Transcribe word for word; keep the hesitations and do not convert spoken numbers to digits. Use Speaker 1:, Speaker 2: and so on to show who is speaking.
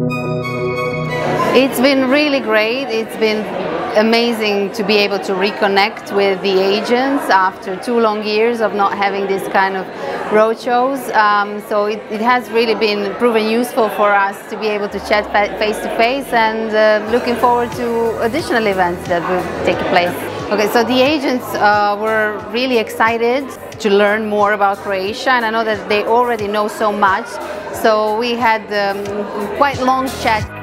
Speaker 1: It's been really great. It's been amazing to be able to reconnect with the agents after two long years of not having this kind of roadshows. Um, so it, it has really been proven useful for us to be able to chat face to face, and uh, looking forward to additional events that will take place. Okay, so the agents uh, were really excited to learn more about Croatia, and I know that they already know so much. So we had um, quite long chats.